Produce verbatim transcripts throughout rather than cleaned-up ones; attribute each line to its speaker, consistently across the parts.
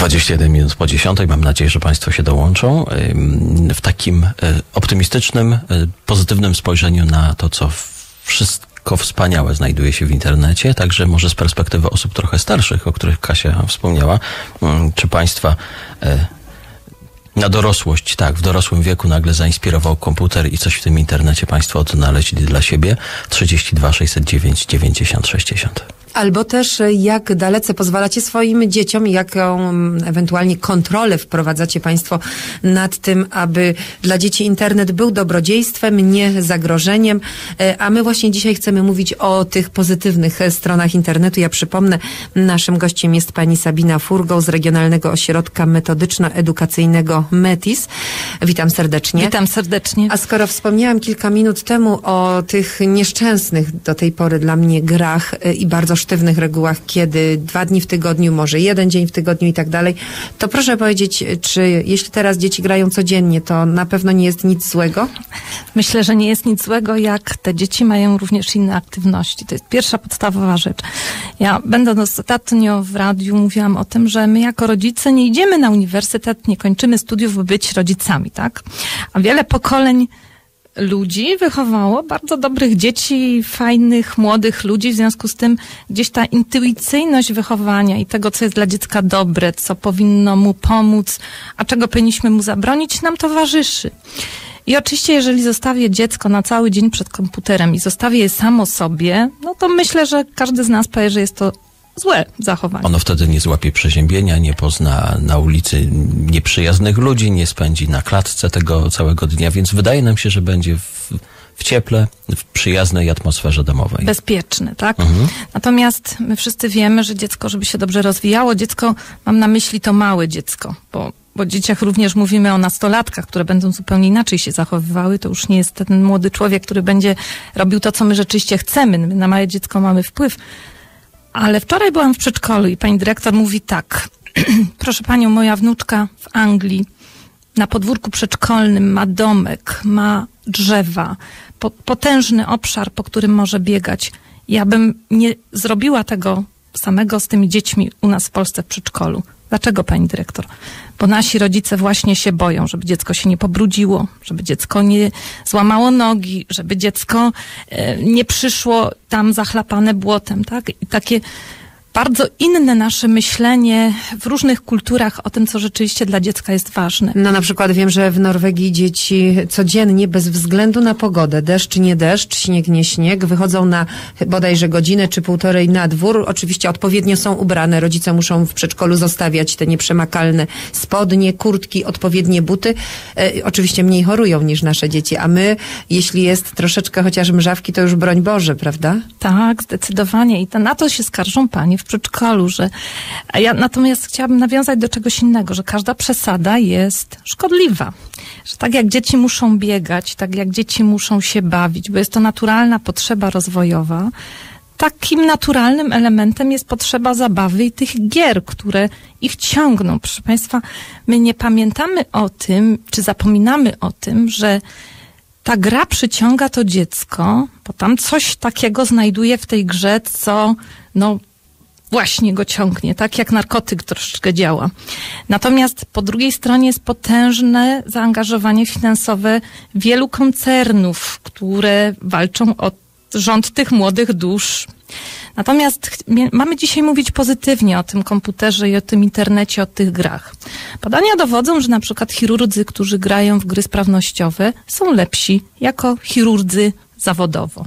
Speaker 1: dwadzieścia jeden minut po dziesiątej. Mam nadzieję, że Państwo się dołączą w takim optymistycznym, pozytywnym spojrzeniu na to, co wszystko wspaniałe znajduje się w internecie. Także może z perspektywy osób trochę starszych, o których Kasia wspomniała, czy Państwa na dorosłość, tak, w dorosłym wieku nagle zainspirował komputer i coś w tym internecie Państwo odnaleźli dla siebie. trzydzieści dwa sześćset dziewięć dziewięćdziesiąt sześćdziesiąt.
Speaker 2: Albo też jak dalece pozwalacie swoim dzieciom, jaką ewentualnie kontrolę wprowadzacie Państwo nad tym, aby dla dzieci internet był dobrodziejstwem, nie zagrożeniem. A my właśnie dzisiaj chcemy mówić o tych pozytywnych stronach internetu. Ja przypomnę, naszym gościem jest pani Sabina Furgo z Regionalnego Ośrodka Metodyczno-Edukacyjnego METIS. Witam serdecznie.
Speaker 3: Witam serdecznie.
Speaker 2: A skoro wspomniałam kilka minut temu o tych nieszczęsnych do tej pory dla mnie grach i bardzo sztywnych regułach, kiedy dwa dni w tygodniu, może jeden dzień w tygodniu i tak dalej, to proszę powiedzieć, czy jeśli teraz dzieci grają codziennie, to na pewno nie jest nic złego?
Speaker 3: Myślę, że nie jest nic złego, jak te dzieci mają również inne aktywności. To jest pierwsza podstawowa rzecz. Ja będąc ostatnio w radiu mówiłam o tym, że my jako rodzice nie idziemy na uniwersytet, nie kończymy studiów, by być rodzicami, tak? A wiele pokoleń ludzi wychowało bardzo dobrych dzieci, fajnych, młodych ludzi, w związku z tym gdzieś ta intuicyjność wychowania i tego, co jest dla dziecka dobre, co powinno mu pomóc, a czego powinniśmy mu zabronić, nam towarzyszy. I oczywiście, jeżeli zostawię dziecko na cały dzień przed komputerem i zostawię je samo sobie, no to myślę, że każdy z nas powie, że jest to złe zachowanie.
Speaker 1: Ono wtedy nie złapie przeziębienia, nie pozna na ulicy nieprzyjaznych ludzi, nie spędzi na klatce tego całego dnia, więc wydaje nam się, że będzie w, w cieple, w przyjaznej atmosferze domowej.
Speaker 3: Bezpieczny, tak? Mhm. Natomiast my wszyscy wiemy, że dziecko, żeby się dobrze rozwijało, dziecko, mam na myśli to małe dziecko, bo bo o dzieciach również mówimy o nastolatkach, które będą zupełnie inaczej się zachowywały. To już nie jest ten młody człowiek, który będzie robił to, co my rzeczywiście chcemy. My na małe dziecko mamy wpływ. Ale wczoraj byłam w przedszkolu i pani dyrektor mówi tak. Proszę panią, moja wnuczka w Anglii na podwórku przedszkolnym ma domek, ma drzewa, po, potężny obszar, po którym może biegać. Ja bym nie zrobiła tego samego z tymi dziećmi u nas w Polsce w przedszkolu. Dlaczego, pani dyrektor? Bo nasi rodzice właśnie się boją, żeby dziecko się nie pobrudziło, żeby dziecko nie złamało nogi, żeby dziecko e, nie przyszło tam zachlapane błotem, tak? I takie bardzo inne nasze myślenie w różnych kulturach o tym, co rzeczywiście dla dziecka jest ważne.
Speaker 2: No na przykład wiem, że w Norwegii dzieci codziennie, bez względu na pogodę, deszcz nie deszcz, śnieg nie śnieg, wychodzą na bodajże godzinę czy półtorej na dwór. Oczywiście odpowiednio są ubrane. Rodzice muszą w przedszkolu zostawiać te nieprzemakalne spodnie, kurtki, odpowiednie buty. E, oczywiście mniej chorują niż nasze dzieci, a my, jeśli jest troszeczkę chociaż mrzawki, to już broń Boże, prawda?
Speaker 3: Tak, zdecydowanie. I to, na to się skarżą panie w przedszkolu, że a ja natomiast chciałabym nawiązać do czegoś innego, że każda przesada jest szkodliwa. Że tak jak dzieci muszą biegać, tak jak dzieci muszą się bawić, bo jest to naturalna potrzeba rozwojowa, takim naturalnym elementem jest potrzeba zabawy i tych gier, które ich ciągną. Proszę państwa, my nie pamiętamy o tym, czy zapominamy o tym, że ta gra przyciąga to dziecko, bo tam coś takiego znajduje w tej grze, co no właśnie go ciągnie, tak jak narkotyk troszeczkę działa. Natomiast po drugiej stronie jest potężne zaangażowanie finansowe wielu koncernów, które walczą o rząd tych młodych dusz. Natomiast mamy dzisiaj mówić pozytywnie o tym komputerze i o tym internecie, o tych grach. Badania dowodzą, że na przykład chirurdzy, którzy grają w gry sprawnościowe, są lepsi jako chirurdzy zawodowo.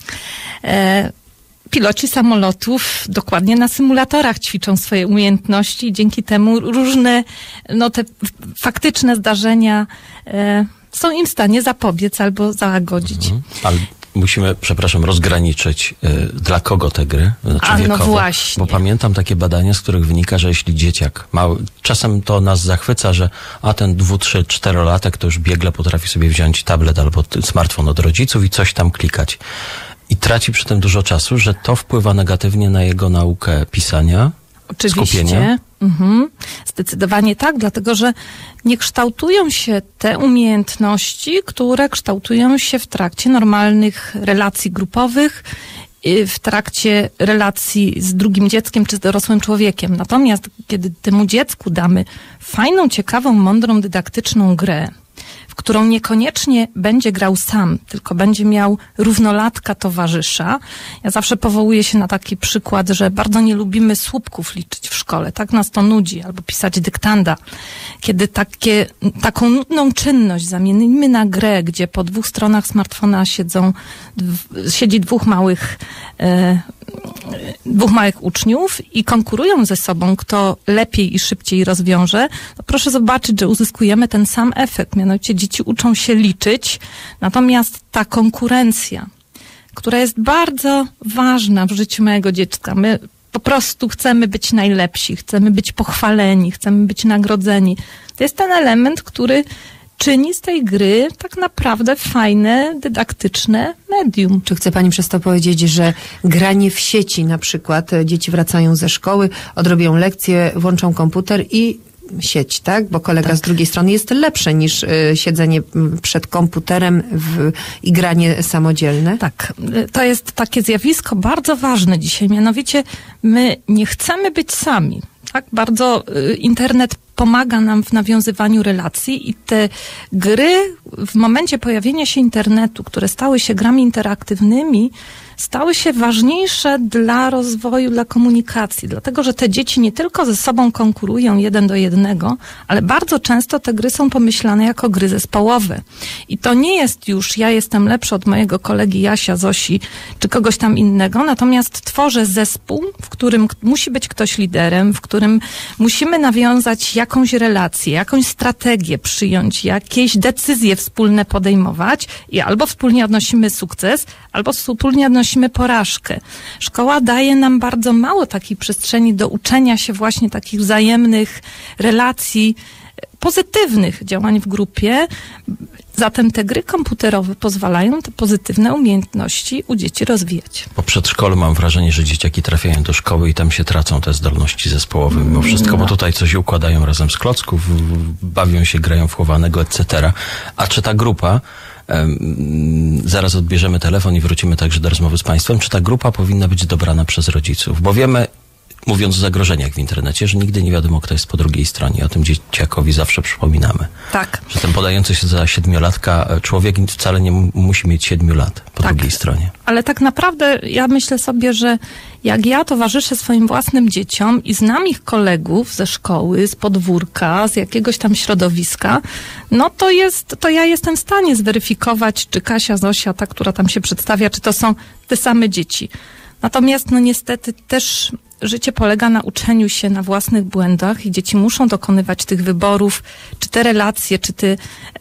Speaker 3: E, Piloci samolotów dokładnie na symulatorach ćwiczą swoje umiejętności i dzięki temu różne, no te faktyczne zdarzenia e, są im w stanie zapobiec albo załagodzić.
Speaker 1: Mhm. Ale musimy, przepraszam, rozgraniczyć y, dla kogo te gry, znaczy
Speaker 3: A,
Speaker 1: wiekowo.
Speaker 3: no właśnie.
Speaker 1: Bo pamiętam takie badania, z których wynika, że jeśli dzieciak mały, czasem to nas zachwyca, że a ten dwu, trzy, czterolatek to już biegle potrafi sobie wziąć tablet albo smartfon od rodziców i coś tam klikać. I traci przy tym dużo czasu, że to wpływa negatywnie na jego naukę pisania,
Speaker 3: Oczywiście.
Speaker 1: skupienia.
Speaker 3: Mhm. Zdecydowanie tak, dlatego że nie kształtują się te umiejętności, które kształtują się w trakcie normalnych relacji grupowych w trakcie relacji z drugim dzieckiem czy z dorosłym człowiekiem. Natomiast kiedy temu dziecku damy fajną, ciekawą, mądrą, dydaktyczną grę, w którą niekoniecznie będzie grał sam, tylko będzie miał równolatka towarzysza. Ja zawsze powołuję się na taki przykład, że bardzo nie lubimy słupków liczyć w szkole. Tak nas to nudzi. Albo pisać dyktanda. Kiedy takie, taką nudną czynność zamienimy na grę, gdzie po dwóch stronach smartfona siedzą, siedzi dwóch małych e, dwóch małych uczniów i konkurują ze sobą, kto lepiej i szybciej rozwiąże, to proszę zobaczyć, że uzyskujemy ten sam efekt. Mianowicie dzieci uczą się liczyć, natomiast ta konkurencja, która jest bardzo ważna w życiu mojego dziecka, my po prostu chcemy być najlepsi, chcemy być pochwaleni, chcemy być nagrodzeni. To jest ten element, który czyni z tej gry tak naprawdę fajne, dydaktyczne medium.
Speaker 2: Czy chce pani przez to powiedzieć, że granie w sieci na przykład, dzieci wracają ze szkoły, odrobią lekcje, włączą komputer i sieć, tak? Bo kolega tak. z drugiej strony jest lepsze niż y, siedzenie przed komputerem w, i granie samodzielne?
Speaker 3: Tak. To jest takie zjawisko bardzo ważne dzisiaj. Mianowicie my nie chcemy być sami. Tak? Bardzo y, internet pomaga nam w nawiązywaniu relacji i te gry w momencie pojawienia się internetu, które stały się grami interaktywnymi, stały się ważniejsze dla rozwoju, dla komunikacji, dlatego że te dzieci nie tylko ze sobą konkurują jeden do jednego, ale bardzo często te gry są pomyślane jako gry zespołowe. I to nie jest już ja jestem lepszy od mojego kolegi Jasia, Zosi, czy kogoś tam innego, natomiast tworzę zespół, w którym musi być ktoś liderem, w którym musimy nawiązać jakąś relację, jakąś strategię przyjąć, jakieś decyzje wspólne podejmować i albo wspólnie odnosimy sukces, albo wspólnie odnosimy porażkę. Szkoła daje nam bardzo mało takiej przestrzeni do uczenia się właśnie takich wzajemnych relacji, pozytywnych działań w grupie. Zatem te gry komputerowe pozwalają te pozytywne umiejętności u dzieci rozwijać.
Speaker 1: Po przedszkolu mam wrażenie, że dzieciaki trafiają do szkoły i tam się tracą te zdolności zespołowe. Mimo wszystko, no. bo tutaj coś układają razem z klocków, bawią się, grają w chowanego, et cetera. A czy ta grupa, um, zaraz odbierzemy telefon i wrócimy także do rozmowy z państwem, czy ta grupa powinna być dobrana przez rodziców? Bo wiemy, mówiąc o zagrożeniach w internecie, że nigdy nie wiadomo, kto jest po drugiej stronie. O tym dzieciakowi zawsze przypominamy.
Speaker 3: Tak.
Speaker 1: Że ten podający się za siedmiolatka człowiek wcale nie m- musi mieć siedmiu lat po tak. drugiej stronie.
Speaker 3: Ale tak naprawdę ja myślę sobie, że jak ja towarzyszę swoim własnym dzieciom i znam ich kolegów ze szkoły, z podwórka, z jakiegoś tam środowiska, no to jest, to ja jestem w stanie zweryfikować, czy Kasia, Zosia, ta, która tam się przedstawia, czy to są te same dzieci. Natomiast no niestety też życie polega na uczeniu się na własnych błędach i dzieci muszą dokonywać tych wyborów, czy te relacje, czy te y,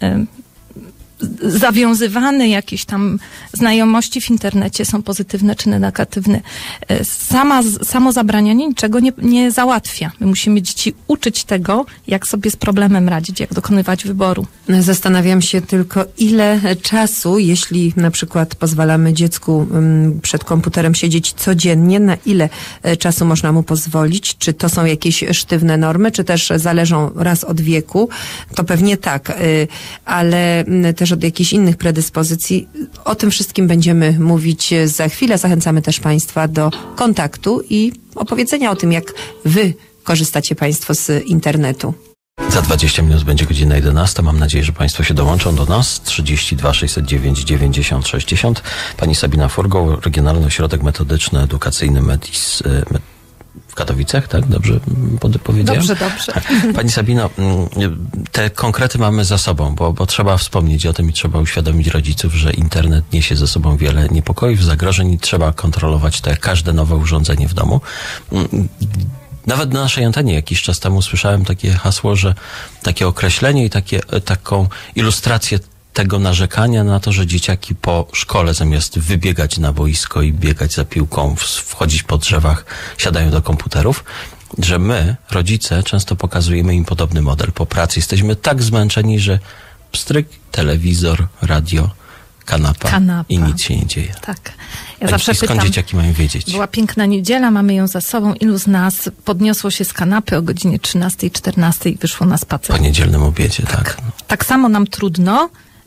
Speaker 3: zawiązywane jakieś tam znajomości w internecie są pozytywne czy negatywne. Sama, samo zabranianie niczego nie, nie załatwia. My musimy dzieci uczyć tego, jak sobie z problemem radzić, jak dokonywać wyboru.
Speaker 2: Zastanawiam się tylko, ile czasu, jeśli na przykład pozwalamy dziecku przed komputerem siedzieć codziennie, na ile czasu można mu pozwolić? Czy to są jakieś sztywne normy, czy też zależą raz od wieku? To pewnie tak, ale też od jakichś innych predyspozycji. O tym wszystkim będziemy mówić za chwilę. Zachęcamy też państwa do kontaktu i opowiedzenia o tym, jak wy korzystacie państwo z internetu.
Speaker 1: Za dwadzieścia minut będzie godzina jedenasta. Mam nadzieję, że państwo się dołączą do nas. trzydzieści dwa sześćset dziewięć dziewięćdziesiąt sześćdziesiąt. Pani Sabina Furgo, Regionalny Ośrodek Metodyczny, Edukacyjny Medis, Med w Katowicach, tak? Dobrze powiedziałem?
Speaker 3: Dobrze, dobrze.
Speaker 1: Pani Sabino, te konkrety mamy za sobą, bo, bo trzeba wspomnieć o tym i trzeba uświadomić rodziców, że internet niesie ze sobą wiele niepokojów, zagrożeń i trzeba kontrolować te każde nowe urządzenie w domu. Nawet na naszej antenie jakiś czas temu słyszałem takie hasło, że takie określenie i takie, taką ilustrację tego narzekania na to, że dzieciaki po szkole zamiast wybiegać na boisko i biegać za piłką, wchodzić po drzewach, siadają do komputerów, że my, rodzice, często pokazujemy im podobny model po pracy. Jesteśmy tak zmęczeni, że pstryk, telewizor, radio, kanapa, kanapa. i nic się nie dzieje.
Speaker 3: Tak. Ja
Speaker 1: A
Speaker 3: zawsze
Speaker 1: skąd
Speaker 3: pytam,
Speaker 1: dzieciaki mają wiedzieć?
Speaker 3: Była piękna niedziela, mamy ją za sobą. Ilu z nas podniosło się z kanapy o godzinie trzynastej, czternastej i wyszło na spacer?
Speaker 1: Po niedzielnym obiedzie, tak.
Speaker 3: Tak, tak samo nam trudno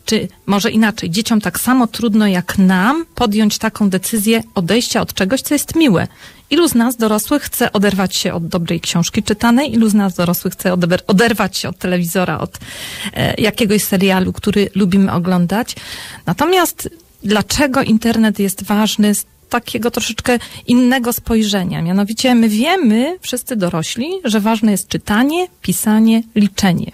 Speaker 3: Czy może inaczej, dzieciom tak samo trudno jak nam podjąć taką decyzję odejścia od czegoś, co jest miłe. Ilu z nas dorosłych chce oderwać się od dobrej książki czytanej? Ilu z nas dorosłych chce oder- oderwać się od telewizora, od e, jakiegoś serialu, który lubimy oglądać? Natomiast dlaczego internet jest ważny z takiego troszeczkę innego spojrzenia? Mianowicie my wiemy, wszyscy dorośli, że ważne jest czytanie, pisanie, liczenie.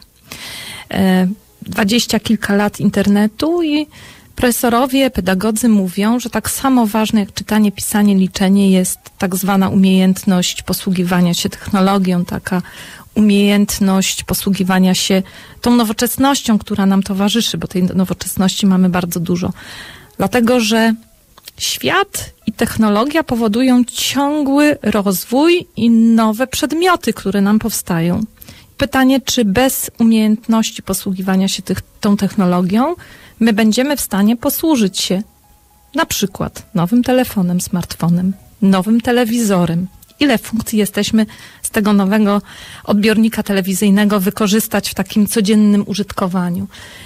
Speaker 3: E, dwadzieścia kilka lat internetu i profesorowie, pedagodzy mówią, że tak samo ważne jak czytanie, pisanie, liczenie jest tak zwana umiejętność posługiwania się technologią, taka umiejętność posługiwania się tą nowoczesnością, która nam towarzyszy, bo tej nowoczesności mamy bardzo dużo. Dlatego, że świat i technologia powodują ciągły rozwój i nowe przedmioty, które nam powstają. Pytanie, czy bez umiejętności posługiwania się tych, tą technologią my będziemy w stanie posłużyć się na przykład nowym telefonem, smartfonem, nowym telewizorem. Ile funkcji jesteśmy z tego nowego odbiornika telewizyjnego wykorzystać w takim codziennym użytkowaniu.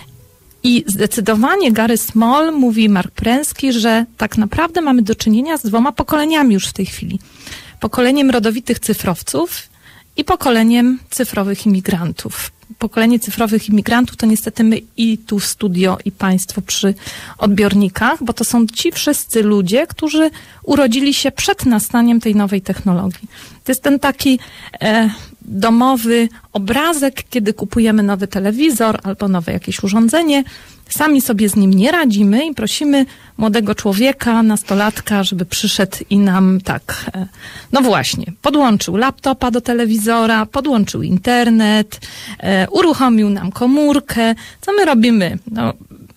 Speaker 3: I zdecydowanie Gary Small, mówi Mark Prensky, że tak naprawdę mamy do czynienia z dwoma pokoleniami już w tej chwili. Pokoleniem rodowitych cyfrowców i pokoleniem cyfrowych imigrantów. Pokolenie cyfrowych imigrantów to niestety my i tu w studio, i państwo przy odbiornikach, bo to są ci wszyscy ludzie, którzy urodzili się przed nastaniem tej nowej technologii. To jest ten taki e, domowy obrazek, kiedy kupujemy nowy telewizor albo nowe jakieś urządzenie, sami sobie z nim nie radzimy i prosimy młodego człowieka, nastolatka, żeby przyszedł i nam tak, no właśnie, podłączył laptopa do telewizora, podłączył internet, e, uruchomił nam komórkę. Co my robimy? No,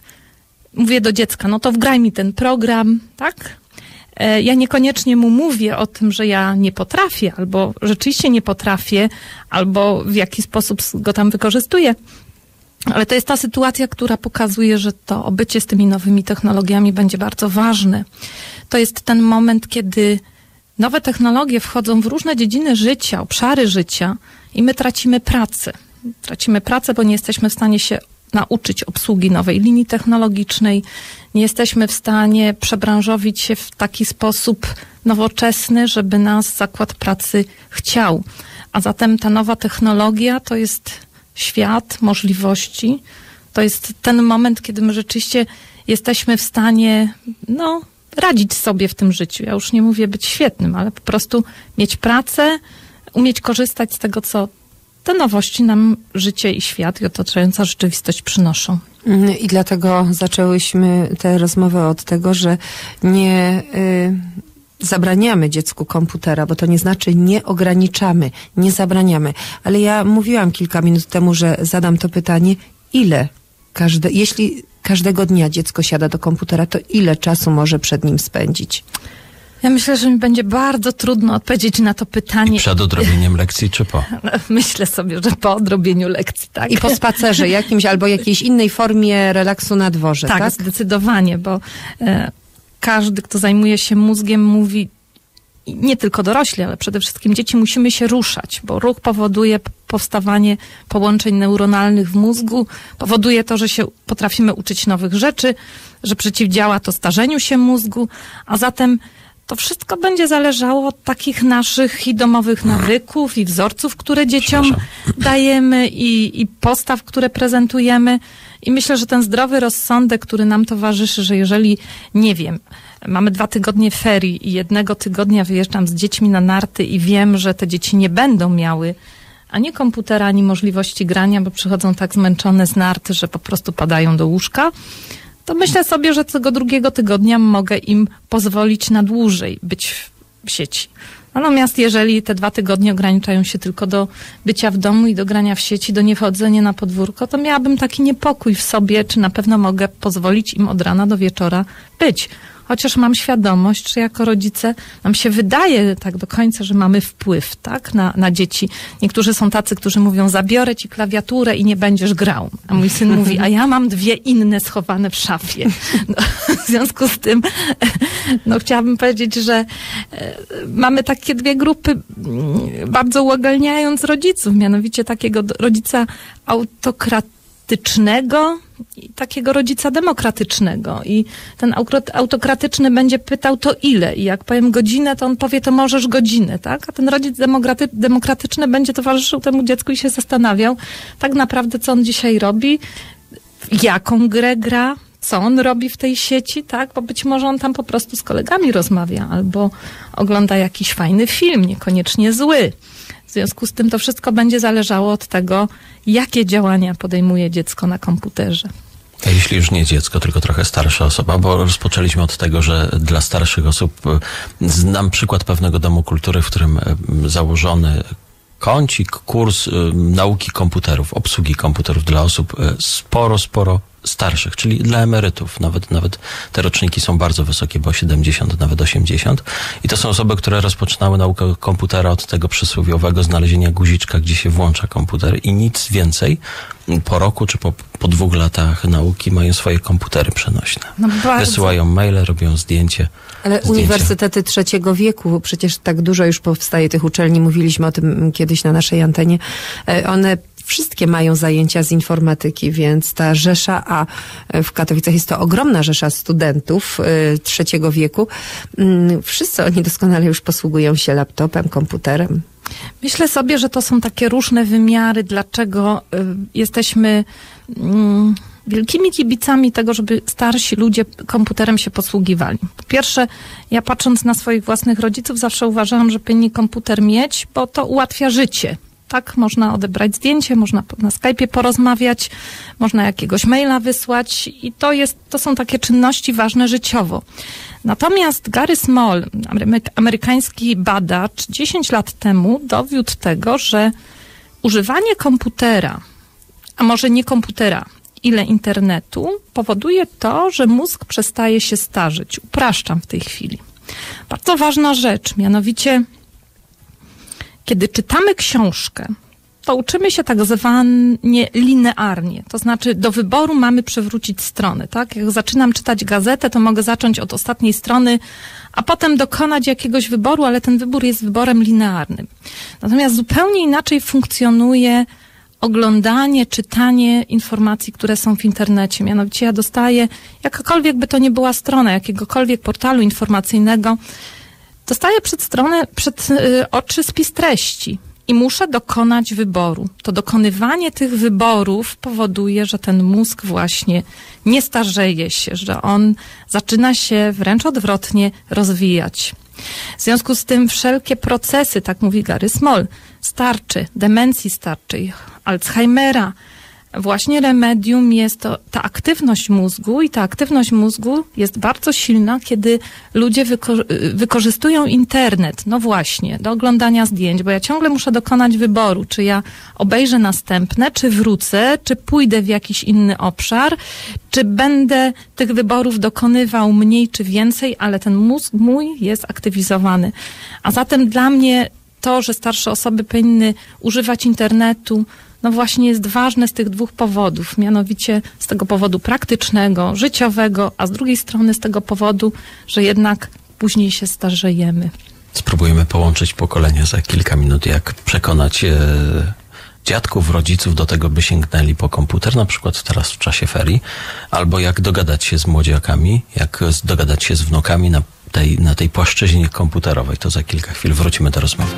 Speaker 3: mówię do dziecka, no to wgraj mi ten program, tak? E, ja niekoniecznie mu mówię o tym, że ja nie potrafię, albo rzeczywiście nie potrafię, albo w jaki sposób go tam wykorzystuję. Ale to jest ta sytuacja, która pokazuje, że to obycie z tymi nowymi technologiami będzie bardzo ważne. To jest ten moment, kiedy nowe technologie wchodzą w różne dziedziny życia, obszary życia i my tracimy pracę. Tracimy pracę, bo nie jesteśmy w stanie się nauczyć obsługi nowej linii technologicznej, nie jesteśmy w stanie przebranżowić się w taki sposób nowoczesny, żeby nas zakład pracy chciał. A zatem ta nowa technologia to jest świat możliwości. To jest ten moment, kiedy my rzeczywiście jesteśmy w stanie, no, radzić sobie w tym życiu. Ja już nie mówię być świetnym, ale po prostu mieć pracę, umieć korzystać z tego, co te nowości nam życie i świat i otaczająca rzeczywistość przynoszą.
Speaker 2: I dlatego zaczęłyśmy tę rozmowę od tego, że nie y, zabraniamy dziecku komputera, bo to nie znaczy nie ograniczamy, nie zabraniamy. Ale ja mówiłam kilka minut temu, że zadam to pytanie, ile każde, jeśli każdego dnia dziecko siada do komputera, to ile czasu może przed nim spędzić?
Speaker 3: Ja myślę, że mi będzie bardzo trudno odpowiedzieć na to pytanie.
Speaker 1: I przed odrobieniem lekcji, czy po?
Speaker 3: Myślę sobie, że po odrobieniu lekcji, tak.
Speaker 2: I po spacerze jakimś albo jakiejś innej formie relaksu na dworze, tak?
Speaker 3: Tak, zdecydowanie, bo e, każdy, kto zajmuje się mózgiem, mówi, nie tylko dorośli, ale przede wszystkim dzieci, musimy się ruszać, bo ruch powoduje powstawanie połączeń neuronalnych w mózgu, powoduje to, że się potrafimy uczyć nowych rzeczy, że przeciwdziała to starzeniu się mózgu, a zatem to wszystko będzie zależało od takich naszych i domowych nawyków, i wzorców, które dzieciom dajemy, i, i postaw, które prezentujemy. I myślę, że ten zdrowy rozsądek, który nam towarzyszy, że jeżeli, nie wiem, mamy dwa tygodnie ferii i jednego tygodnia wyjeżdżam z dziećmi na narty i wiem, że te dzieci nie będą miały ani komputera, ani możliwości grania, bo przychodzą tak zmęczone z narty, że po prostu padają do łóżka, to myślę sobie, że tego drugiego tygodnia mogę im pozwolić na dłużej być w sieci. Natomiast jeżeli te dwa tygodnie ograniczają się tylko do bycia w domu i do grania w sieci, do niechodzenia na podwórko, to miałabym taki niepokój w sobie, czy na pewno mogę pozwolić im od rana do wieczora być. Chociaż mam świadomość, że jako rodzice nam się wydaje tak do końca, że mamy wpływ, tak, na, na dzieci. Niektórzy są tacy, którzy mówią, zabiorę ci klawiaturę i nie będziesz grał. A mój syn mówi, a ja mam dwie inne schowane w szafie. No, w związku z tym, no chciałabym powiedzieć, że e, mamy takie dwie grupy, m, bardzo uogólniając rodziców, mianowicie takiego rodzica autokratycznego, autokratycznego i takiego rodzica demokratycznego. I ten autokratyczny będzie pytał, to ile? I jak powiem godzinę, to on powie, to możesz godzinę, tak? A ten rodzic demokraty- demokratyczny będzie towarzyszył temu dziecku i się zastanawiał tak naprawdę, co on dzisiaj robi, jaką grę gra, co on robi w tej sieci, tak? Bo być może on tam po prostu z kolegami rozmawia albo ogląda jakiś fajny film, niekoniecznie zły. W związku z tym to wszystko będzie zależało od tego, jakie działania podejmuje dziecko na komputerze.
Speaker 1: A jeśli już nie dziecko, tylko trochę starsza osoba, bo rozpoczęliśmy od tego, że dla starszych osób znam przykład pewnego domu kultury, w którym założony kącik, kurs y, nauki komputerów, obsługi komputerów dla osób y, sporo, sporo starszych, czyli dla emerytów. Nawet, nawet te roczniki są bardzo wysokie, bo siedemdziesiąt, nawet osiemdziesiąt. I to są osoby, które rozpoczynały naukę komputera od tego przysłowiowego znalezienia guziczka, gdzie się włącza komputer i nic więcej. Po roku czy po, po dwóch latach nauki mają swoje komputery przenośne. No wysyłają maile, robią zdjęcie.
Speaker 2: Ale
Speaker 1: zdjęcia.
Speaker 2: uniwersytety trzeciego wieku, przecież tak dużo już powstaje tych uczelni, mówiliśmy o tym kiedyś na naszej antenie, one wszystkie mają zajęcia z informatyki, więc ta rzesza, a w Katowicach jest to ogromna rzesza studentów y, trzeciego wieku. Y, wszyscy oni doskonale już posługują się laptopem, komputerem.
Speaker 3: Myślę sobie, że to są takie różne wymiary, dlaczego y, jesteśmy y, wielkimi kibicami tego, żeby starsi ludzie komputerem się posługiwali. Po pierwsze, ja patrząc na swoich własnych rodziców zawsze uważałam, że powinni komputer mieć, bo to ułatwia życie. Tak, można odebrać zdjęcie, można na Skype'ie porozmawiać, można jakiegoś maila wysłać i to jest, to są takie czynności ważne życiowo. Natomiast Gary Small, amerykański badacz, dziesięć lat temu dowiódł tego, że używanie komputera, a może nie komputera, ile internetu, powoduje to, że mózg przestaje się starzeć. Upraszczam w tej chwili. Bardzo ważna rzecz, mianowicie kiedy czytamy książkę, to uczymy się tak zwanie linearnie. To znaczy do wyboru mamy przewrócić stronę, tak? Jak zaczynam czytać gazetę, to mogę zacząć od ostatniej strony, a potem dokonać jakiegoś wyboru, ale ten wybór jest wyborem linearnym. Natomiast zupełnie inaczej funkcjonuje oglądanie, czytanie informacji, które są w internecie. Mianowicie ja dostaję, jakakolwiek by to nie była strona, jakiegokolwiek portalu informacyjnego, dostaję przed stronę, przed y, oczy spis treści i muszę dokonać wyboru. To dokonywanie tych wyborów powoduje, że ten mózg właśnie nie starzeje się, że on zaczyna się wręcz odwrotnie rozwijać. W związku z tym wszelkie procesy, tak mówi Gary Small, starczy, demencji starczej, Alzheimera, właśnie remedium jest to ta aktywność mózgu i ta aktywność mózgu jest bardzo silna, kiedy ludzie wyko- wykorzystują internet, no właśnie, do oglądania zdjęć, bo ja ciągle muszę dokonać wyboru, czy ja obejrzę następne, czy wrócę, czy pójdę w jakiś inny obszar, czy będę tych wyborów dokonywał mniej czy więcej, ale ten mózg mój jest aktywizowany. A zatem dla mnie to, że starsze osoby powinny używać internetu, no właśnie jest ważne z tych dwóch powodów, mianowicie z tego powodu praktycznego, życiowego, a z drugiej strony z tego powodu, że jednak później się starzejemy.
Speaker 1: Spróbujemy połączyć pokolenia za kilka minut, jak przekonać e, dziadków, rodziców do tego, by sięgnęli po komputer, na przykład teraz w czasie ferii, albo jak dogadać się z młodziakami, jak dogadać się z wnukami na tej, na tej płaszczyźnie komputerowej. To za kilka chwil wrócimy do rozmowy.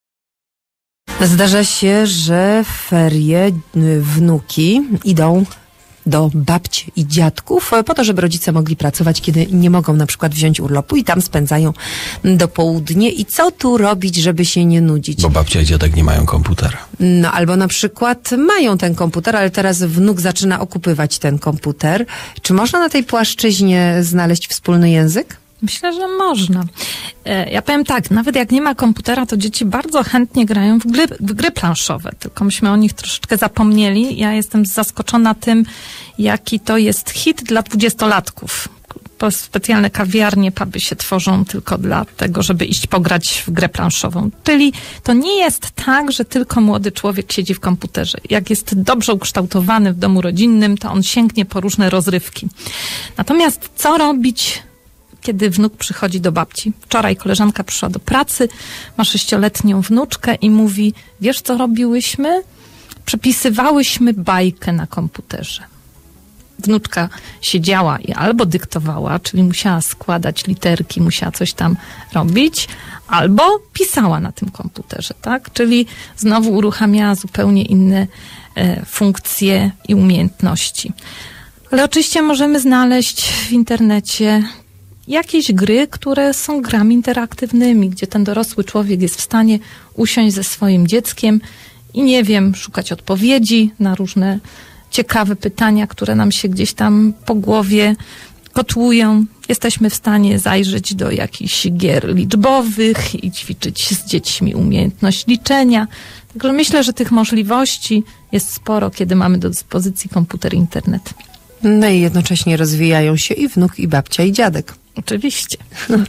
Speaker 2: Zdarza się, że w ferie wnuki idą do babci i dziadków po to, żeby rodzice mogli pracować, kiedy nie mogą na przykład wziąć urlopu i tam spędzają do południe. I co tu robić, żeby się nie nudzić?
Speaker 1: Bo babcia i dziadek nie mają komputera.
Speaker 2: No albo na przykład mają ten komputer, ale teraz wnuk zaczyna okupywać ten komputer. Czy można na tej płaszczyźnie znaleźć wspólny język?
Speaker 3: Myślę, że można. Ja powiem tak, nawet jak nie ma komputera, to dzieci bardzo chętnie grają w gry, w gry planszowe, tylko myśmy o nich troszeczkę zapomnieli. Ja jestem zaskoczona tym, jaki to jest hit dla dwudziestolatków. Specjalne kawiarnie, puby się tworzą tylko dlatego, żeby iść pograć w grę planszową. Czyli to nie jest tak, że tylko młody człowiek siedzi w komputerze. Jak jest dobrze ukształtowany w domu rodzinnym, to on sięgnie po różne rozrywki. Natomiast co robić, kiedy wnuk przychodzi do babci? Wczoraj koleżanka przyszła do pracy, ma sześcioletnią wnuczkę i mówi, wiesz co robiłyśmy? przepisywałyśmy bajkę na komputerze. Wnuczka siedziała i albo dyktowała, czyli musiała składać literki, musiała coś tam robić, albo pisała na tym komputerze, tak? Czyli znowu uruchamiała zupełnie inne e, funkcje i umiejętności. Ale oczywiście możemy znaleźć w internecie jakieś gry, które są grami interaktywnymi, gdzie ten dorosły człowiek jest w stanie usiąść ze swoim dzieckiem i nie wiem, szukać odpowiedzi na różne ciekawe pytania, które nam się gdzieś tam po głowie kotłują. Jesteśmy w stanie zajrzeć do jakichś gier liczbowych i ćwiczyć z dziećmi umiejętność liczenia. Także myślę, że tych możliwości jest sporo, kiedy mamy do dyspozycji komputer i internet.
Speaker 2: No i jednocześnie rozwijają się i wnuk, i babcia, i dziadek.
Speaker 3: Oczywiście.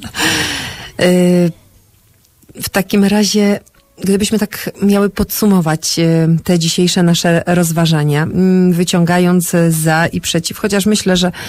Speaker 2: W takim razie, gdybyśmy tak miały podsumować te dzisiejsze nasze rozważania, wyciągając za i przeciw, chociaż myślę, że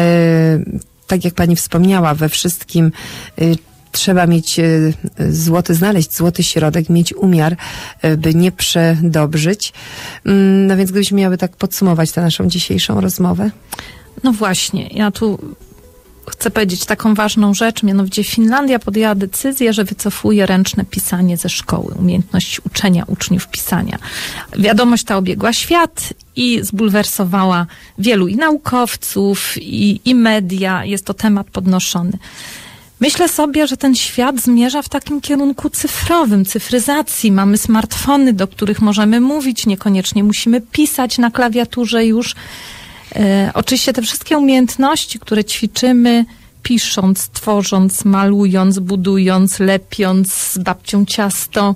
Speaker 2: tak jak pani wspomniała, we wszystkim trzeba mieć złoty, znaleźć złoty środek, mieć umiar, by nie przedobrzyć. No więc gdybyśmy miały tak podsumować tę naszą dzisiejszą rozmowę.
Speaker 3: No właśnie, ja tu chcę powiedzieć taką ważną rzecz, mianowicie Finlandia podjęła decyzję, że wycofuje ręczne pisanie ze szkoły, umiejętność uczenia uczniów pisania. Wiadomość ta obiegła świat i zbulwersowała wielu i naukowców, i, i media. Jest to temat podnoszony. Myślę sobie, że ten świat zmierza w takim kierunku cyfrowym, cyfryzacji. Mamy smartfony, do których możemy mówić, niekoniecznie musimy pisać na klawiaturze już. E, oczywiście te wszystkie umiejętności, które ćwiczymy, pisząc, tworząc, malując, budując, lepiąc z babcią ciasto,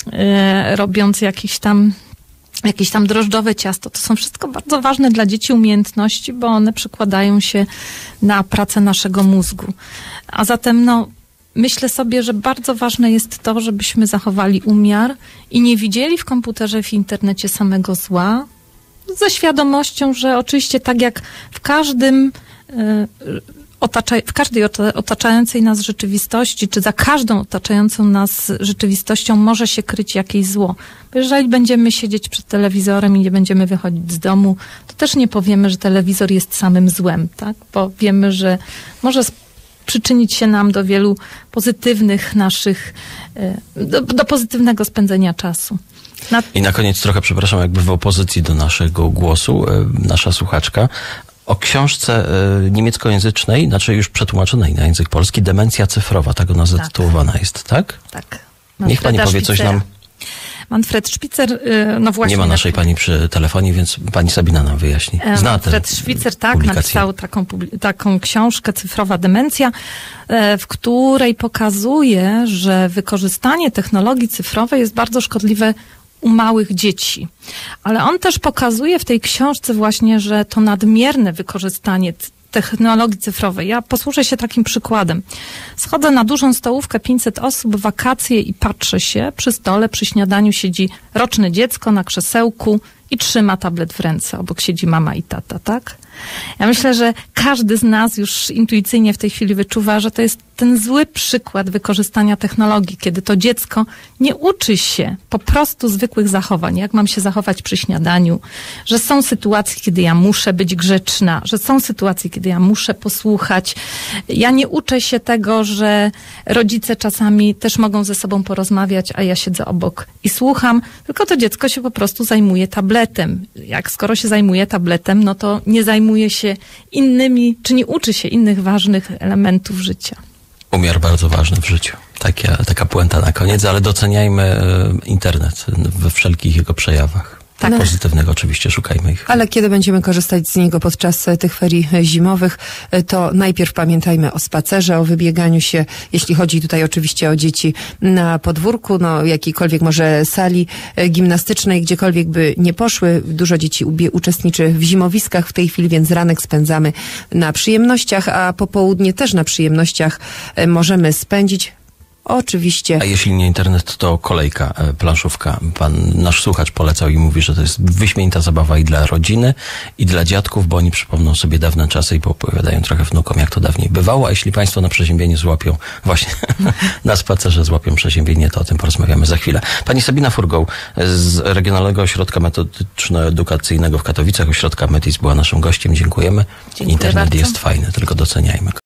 Speaker 3: e, robiąc jakiś tam jakieś tam drożdżowe ciasto. To są wszystko bardzo ważne dla dzieci umiejętności, bo one przekładają się na pracę naszego mózgu. A zatem no, myślę sobie, że bardzo ważne jest to, żebyśmy zachowali umiar i nie widzieli w komputerze, w internecie samego zła, ze świadomością, że oczywiście tak jak w każdym y, Otacza, w każdej otaczającej nas rzeczywistości, czy za każdą otaczającą nas rzeczywistością może się kryć jakieś zło. Bo jeżeli będziemy siedzieć przed telewizorem i nie będziemy wychodzić z domu, to też nie powiemy, że telewizor jest samym złem, tak? Bo wiemy, że może przyczynić się nam do wielu pozytywnych naszych, do, do pozytywnego spędzenia czasu. Na...
Speaker 1: I na koniec trochę, przepraszam, jakby w opozycji do naszego głosu, nasza słuchaczka, o książce y, niemieckojęzycznej, znaczy już przetłumaczonej na język polski, Demencja cyfrowa, tak ona zatytułowana tak. jest, tak?
Speaker 3: Tak.
Speaker 1: Manfreda Niech pani powie coś nam.
Speaker 3: Manfred Spitzer, y, no właśnie.
Speaker 1: Nie ma naszej pani przy telefonie, więc pani Sabina nam wyjaśni. Zna
Speaker 3: Manfred Spitzer, tak, napisał taką, taką książkę Cyfrowa demencja, y, w której pokazuje, że wykorzystanie technologii cyfrowej jest bardzo szkodliwe u małych dzieci. Ale on też pokazuje w tej książce właśnie, że to nadmierne wykorzystanie technologii cyfrowej. Ja posłużę się takim przykładem. Schodzę na dużą stołówkę, pięćset osób, wakacje i patrzę się. Przy stole, przy śniadaniu siedzi roczne dziecko na krzesełku i trzyma tablet w ręce. Obok siedzi mama i tata, tak? Ja myślę, że każdy z nas już intuicyjnie w tej chwili wyczuwa, że to jest ten zły przykład wykorzystania technologii, kiedy to dziecko nie uczy się po prostu zwykłych zachowań, jak mam się zachować przy śniadaniu, że są sytuacje, kiedy ja muszę być grzeczna, że są sytuacje, kiedy ja muszę posłuchać. Ja nie uczę się tego, że rodzice czasami też mogą ze sobą porozmawiać, a ja siedzę obok i słucham, tylko to dziecko się po prostu zajmuje tabletem. Jak skoro się zajmuje tabletem, no to nie zajmuje się innymi, czy nie uczy się innych ważnych elementów życia.
Speaker 1: Umiar bardzo ważny w życiu. Taka, taka puenta na koniec, ale doceniajmy internet we wszelkich jego przejawach. Tak, no. Pozytywnego oczywiście, szukajmy ich.
Speaker 2: Ale kiedy będziemy korzystać z niego podczas tych ferii zimowych, to najpierw pamiętajmy o spacerze, o wybieganiu się, jeśli chodzi tutaj oczywiście o dzieci na podwórku, no jakiejkolwiek może sali gimnastycznej, gdziekolwiek by nie poszły. Dużo dzieci uczestniczy w zimowiskach w tej chwili, więc ranek spędzamy na przyjemnościach, a popołudnie też na przyjemnościach możemy spędzić Oczywiście.
Speaker 1: A jeśli nie internet, to kolejka, e, planszówka. Pan, nasz słuchacz polecał i mówi, że to jest wyśmienita zabawa i dla rodziny, i dla dziadków, bo oni przypomną sobie dawne czasy i poopowiadają trochę wnukom, jak to dawniej bywało. A jeśli państwo na przeziębienie złapią, właśnie na spacerze złapią przeziębienie, to o tym porozmawiamy za chwilę. Pani Sabina Furgoł z Regionalnego Ośrodka Metodyczno-Edukacyjnego w Katowicach, ośrodka Metis, była naszym gościem. Dziękujemy.
Speaker 3: Dziękuję
Speaker 1: Internet
Speaker 3: bardzo.
Speaker 1: jest fajny, tylko doceniajmy go.